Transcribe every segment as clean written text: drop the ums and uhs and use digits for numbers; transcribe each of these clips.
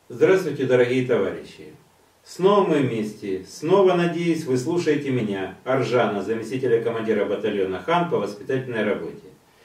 Здравствуйте, дорогие товарищи! Снова мы вместе, снова, надеюсь, вы слушаете меня, Аржана, заместителя командира батальона хан по воспитательной работе.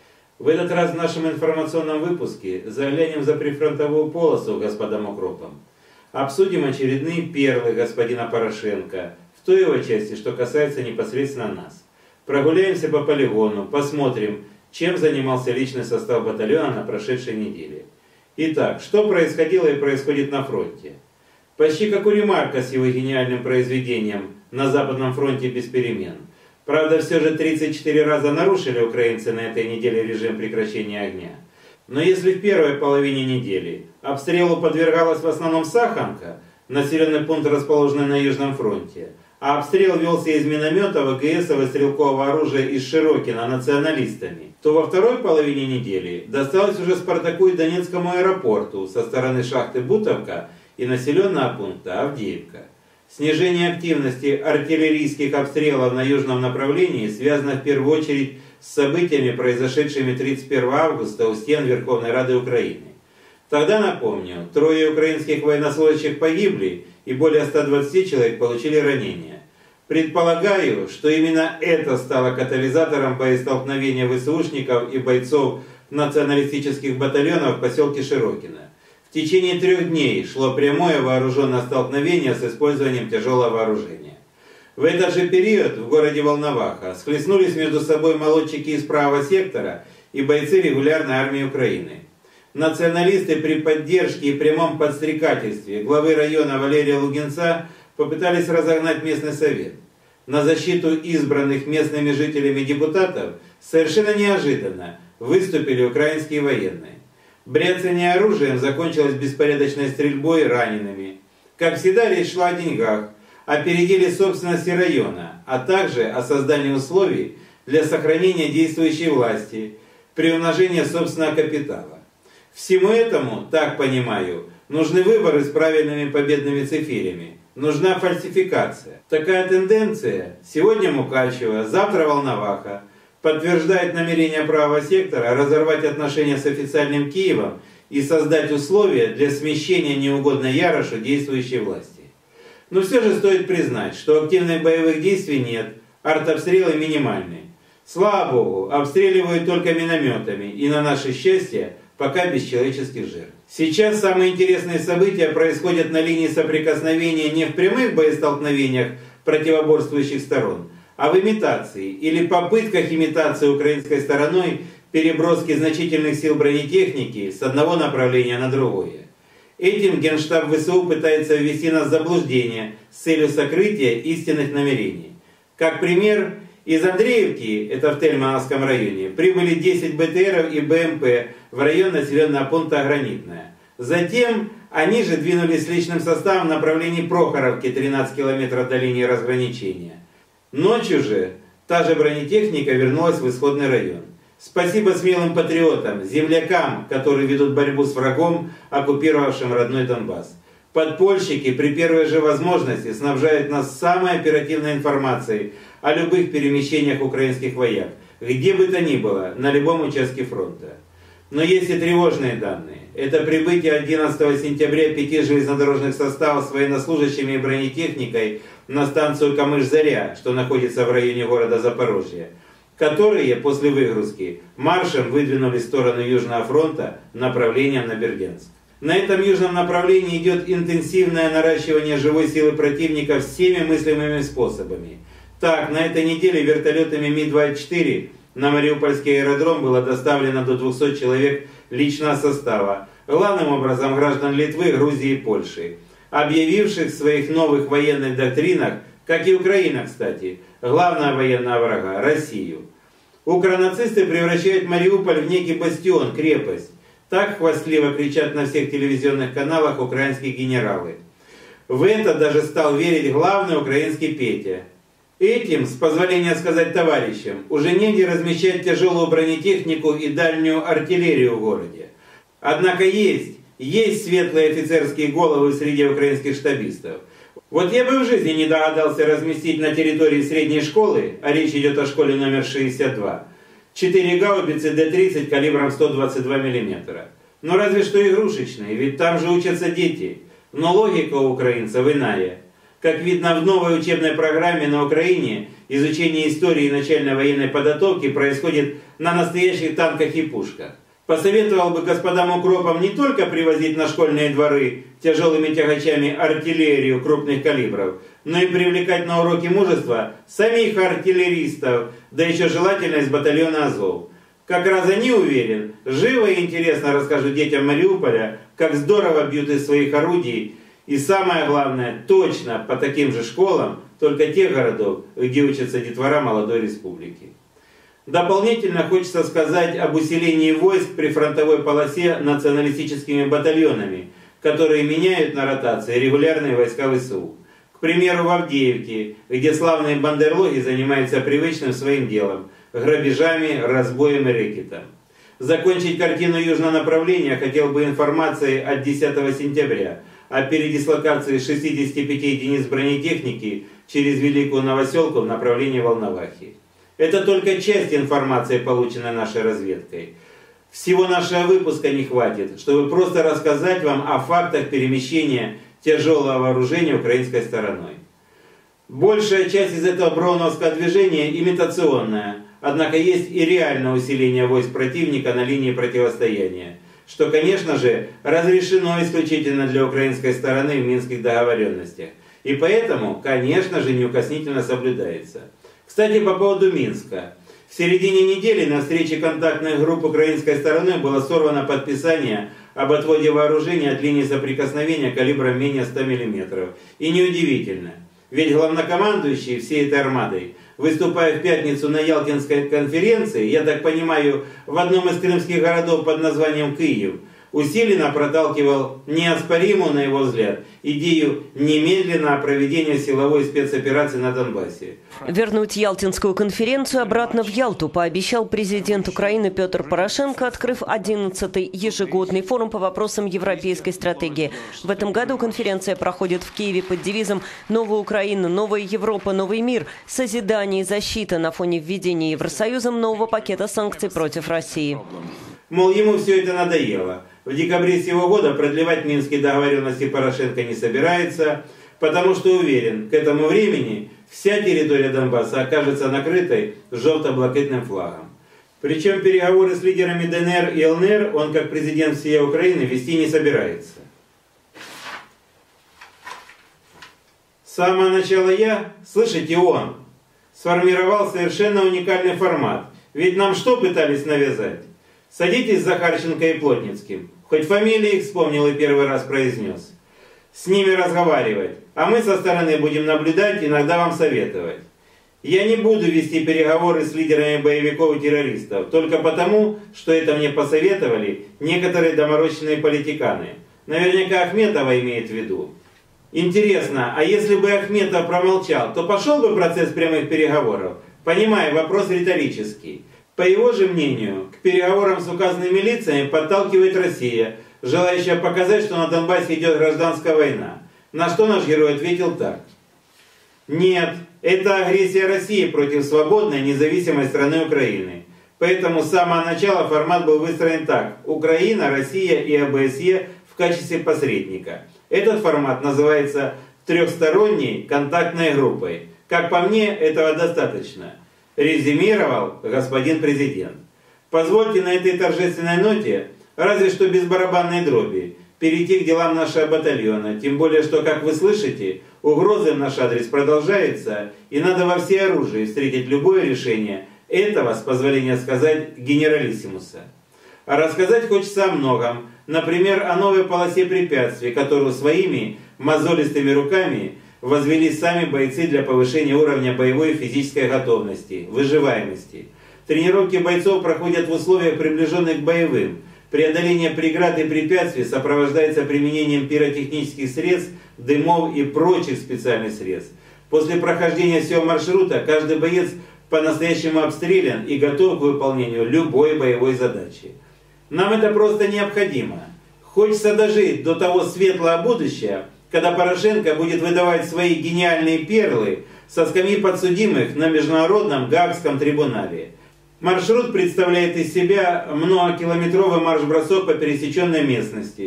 В этот раз в нашем информационном выпуске заглянем за прифронтовую полосу господам укропам. Обсудим очередные перлы господина Порошенко, в той его части, что касается непосредственно нас. Прогуляемся по полигону, посмотрим, чем занимался личный состав батальона на прошедшей неделе. Итак, что происходило и происходит на фронте? Почти как у Ремарка с его гениальным произведением «На Западном фронте без перемен». Правда, все же 34 раза нарушили украинцы на этой неделе режим прекращения огня. Но если в первой половине недели обстрелу подвергалась в основном Саханка, населенный пункт, расположенный на Южном фронте, а обстрел велся из минометов, ВКСов и стрелкового оружия из Широкина националистами, то во второй половине недели досталось уже Спартаку и Донецкому аэропорту со стороны шахты Бутовка и населенного пункта Авдеевка. Снижение активности артиллерийских обстрелов на южном направлении связано в первую очередь с событиями, произошедшими 31 августа у стен Верховной Рады Украины. Тогда, напомню, 3 украинских военнослужащих погибли и более 120 человек получили ранения. Предполагаю, что именно это стало катализатором боестолкновения ВСУшников и бойцов националистических батальонов в поселке Широкино. В течение 3 дней шло прямое вооруженное столкновение с использованием тяжелого вооружения. В этот же период в городе Волноваха схлестнулись между собой молодчики из правого сектора и бойцы регулярной армии Украины. Националисты при поддержке и прямом подстрекательстве главы района Валерия Лугинца попытались разогнать местный совет. На защиту избранных местными жителями депутатов совершенно неожиданно выступили украинские военные. Бряцание оружием закончилось беспорядочной стрельбой и ранеными. Как всегда, речь шла о деньгах, о переделе собственности района, а также о создании условий для сохранения действующей власти, приумножения собственного капитала. Всему этому, так понимаю, нужны выборы с правильными победными цифирями. Нужна фальсификация. Такая тенденция сегодня Мукачево, завтра Волноваха подтверждает намерение правого сектора разорвать отношения с официальным Киевом и создать условия для смещения неугодной Ярошу действующей власти. Но все же стоит признать, что активных боевых действий нет, артобстрелы минимальные. Слава Богу, обстреливают только минометами и, на наше счастье, пока без человеческих жертв. Сейчас самые интересные события происходят на линии соприкосновения не в прямых боестолкновениях противоборствующих сторон, а в имитации или попытках имитации украинской стороной переброски значительных сил бронетехники с одного направления на другое. Этим Генштаб ВСУ пытается ввести нас в заблуждение с целью сокрытия истинных намерений. Как пример, из Андреевки, это в Тельмановском районе, прибыли 10 БТРов и БМП в район населенного пункта Гранитная. Затем они же двинулись с личным составом в направлении Прохоровки, 13 километров до линии разграничения. Ночью же та же бронетехника вернулась в исходный район. Спасибо смелым патриотам, землякам, которые ведут борьбу с врагом, оккупировавшим родной Донбасс. Подпольщики при первой же возможности снабжают нас самой оперативной информацией о любых перемещениях украинских вояк, где бы то ни было, на любом участке фронта. Но есть и тревожные данные. Это прибытие 11 сентября 5 железнодорожных составов с военнослужащими и бронетехникой на станцию Камыш-Заря, что находится в районе города Запорожье, которые после выгрузки маршем выдвинулись в сторону Южного фронта направлением на Бердянск. На этом южном направлении идет интенсивное наращивание живой силы противника всеми мыслимыми способами. Так, на этой неделе вертолетами Ми-24 на Мариупольский аэродром было доставлено до 200 человек личного состава, главным образом граждан Литвы, Грузии и Польши, объявивших в своих новых военных доктринах, как и Украина, кстати, главного военного врага – Россию. Укронацисты превращают Мариуполь в некий бастион, крепость. Так хвастливо кричат на всех телевизионных каналах украинские генералы. В это даже стал верить главный украинский Петя. Этим, с позволения сказать товарищам, уже негде размещать тяжелую бронетехнику и дальнюю артиллерию в городе. Однако есть светлые офицерские головы среди украинских штабистов. Вот я бы в жизни не догадался разместить на территории средней школы, а речь идет о школе номер 62, 4 гаубицы Д-30 калибром 122 мм. Но разве что игрушечные, ведь там же учатся дети. Но логика у украинцев иная. Как видно, в новой учебной программе на Украине изучение истории и начальной военной подготовки происходит на настоящих танках и пушках. Посоветовал бы господам укропам не только привозить на школьные дворы тяжелыми тягачами артиллерию крупных калибров, но и привлекать на уроки мужества самих артиллеристов, да еще желательно из батальона Азов. Как раз они, уверен, живо и интересно расскажут детям Мариуполя, как здорово бьют из своих орудий, и самое главное, точно по таким же школам, только тех городов, где учатся детвора молодой республики. Дополнительно хочется сказать об усилении войск при фронтовой полосе националистическими батальонами, которые меняют на ротации регулярные войска ВСУ. К примеру, в Авдеевке, где славные бандерлоги занимаются привычным своим делом – грабежами, разбоем и рэкетом. Закончить картину южного направления хотел бы информацией от 10 сентября о передислокации 65 единиц бронетехники через Великую Новоселку в направлении Волновахи. Это только часть информации, полученной нашей разведкой. Всего нашего выпуска не хватит, чтобы просто рассказать вам о фактах перемещения тяжелого вооружения украинской стороной. Большая часть из этого броуновского движения имитационная, однако есть и реальное усиление войск противника на линии противостояния, что, конечно же, разрешено исключительно для украинской стороны в минских договоренностях, и поэтому, конечно же, неукоснительно соблюдается. Кстати, по поводу Минска. В середине недели на встрече контактных групп украинской стороны было сорвано подписание об отводе вооружения от линии соприкосновения калибром менее 100 мм. И неудивительно, ведь главнокомандующий всей этой армадой, выступая в пятницу на Ялтинской конференции, я так понимаю, в одном из крымских городов под названием Киев, усиленно проталкивал неоспоримую, на его взгляд, идею немедленного проведения силовой спецоперации на Донбассе. Вернуть Ялтинскую конференцию обратно в Ялту пообещал президент Украины Петр Порошенко, открыв 11-й ежегодный форум по вопросам европейской стратегии. В этом году конференция проходит в Киеве под девизом «Новая Украина, новая Европа, новый мир. Созидание и защита» на фоне введения Евросоюзом нового пакета санкций против России. Мол, ему все это надоело. В декабре сего года продлевать минские договоренности Порошенко не собирается, потому что уверен, к этому времени вся территория Донбасса окажется накрытой желто-блакитным флагом. Причем переговоры с лидерами ДНР и ЛНР он, как президент всей Украины, вести не собирается. С самого начала слышите, он сформировал совершенно уникальный формат. Ведь нам что пытались навязать? Садитесь с Захарченко и Плотницким. Хоть фамилии их вспомнил и первый раз произнес. С ними разговаривать, а мы со стороны будем наблюдать, иногда вам советовать. Я не буду вести переговоры с лидерами боевиков и террористов, только потому, что это мне посоветовали некоторые доморощенные политиканы. Наверняка Ахметова имеет в виду. Интересно, а если бы Ахметов промолчал, то пошел бы процесс прямых переговоров? Понимаю, вопрос риторический. По его же мнению, к переговорам с указанными лицами подталкивает Россия, желающая показать, что на Донбассе идет гражданская война. На что наш герой ответил так. Нет, это агрессия России против свободной, независимой страны Украины. Поэтому с самого начала формат был выстроен так. Украина, Россия и ОБСЕ в качестве посредника. Этот формат называется трехсторонней контактной группой. Как по мне, этого достаточно. Резюмировал господин президент. Позвольте на этой торжественной ноте, разве что без барабанной дроби, перейти к делам нашего батальона, тем более, что, как вы слышите, угрозы в наш адрес продолжаются, и надо во всеоружии встретить любое решение этого, с позволения сказать, генералиссимуса. А рассказать хочется о многом, например, о новой полосе препятствий, которую своими мозолистыми руками возвели сами бойцы для повышения уровня боевой и физической готовности, выживаемости. Тренировки бойцов проходят в условиях, приближенных к боевым. Преодоление преград и препятствий сопровождается применением пиротехнических средств, дымов и прочих специальных средств. После прохождения всего маршрута каждый боец по-настоящему обстрелян и готов к выполнению любой боевой задачи. Нам это просто необходимо. Хочется дожить до того светлого будущего, когда Порошенко будет выдавать свои гениальные перлы со скамьи подсудимых на Международном Гаагском трибунале. Маршрут представляет из себя многокилометровый марш-бросок по пересеченной местности.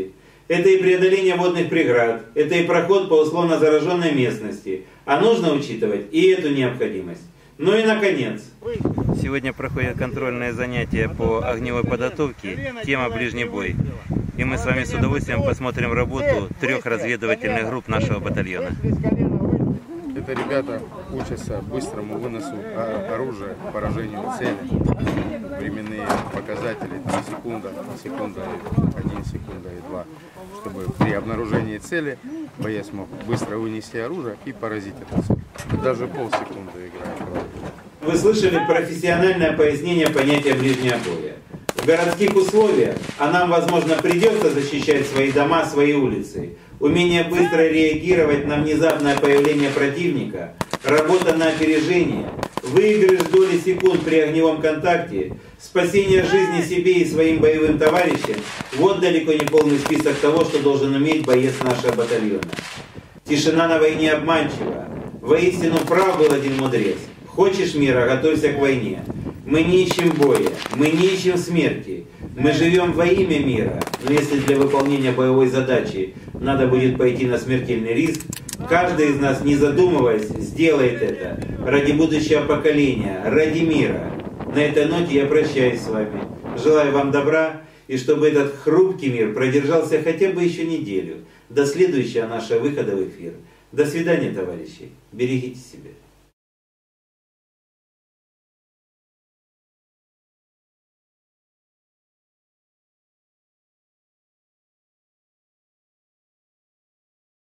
Это и преодоление водных преград, это и проход по условно зараженной местности. А нужно учитывать и эту необходимость. Ну и наконец. Сегодня проходят контрольные занятия по огневой подготовке, тема «Ближний бой». И мы с вами с удовольствием посмотрим работу 3 разведывательных групп нашего батальона. Это ребята учатся быстрому выносу оружия, поражению цели. Временные показатели 3 секунды, секунда, 1 секунда и 2. Чтобы при обнаружении цели боец мог быстро вынести оружие и поразить эту цель. Даже полсекунды играет. Вы слышали профессиональное пояснение понятия ближнего боя. В городских условиях, а нам, возможно, придется защищать свои дома, свои улицы, умение быстро реагировать на внезапное появление противника, работа на опережение, выигрыш доли секунд при огневом контакте, спасение жизни себе и своим боевым товарищам – вот далеко не полный список того, что должен уметь боец нашего батальона. Тишина на войне обманчива. Воистину прав был один мудрец. Хочешь мира, готовься к войне. Мы не ищем боя, мы не ищем смерти. Мы живем во имя мира. Но если для выполнения боевой задачи надо будет пойти на смертельный риск, каждый из нас, не задумываясь, сделает это ради будущего поколения, ради мира. На этой ноте я прощаюсь с вами. Желаю вам добра, и чтобы этот хрупкий мир продержался хотя бы еще неделю, до следующего нашего выхода в эфир. До свидания, товарищи. Берегите себя.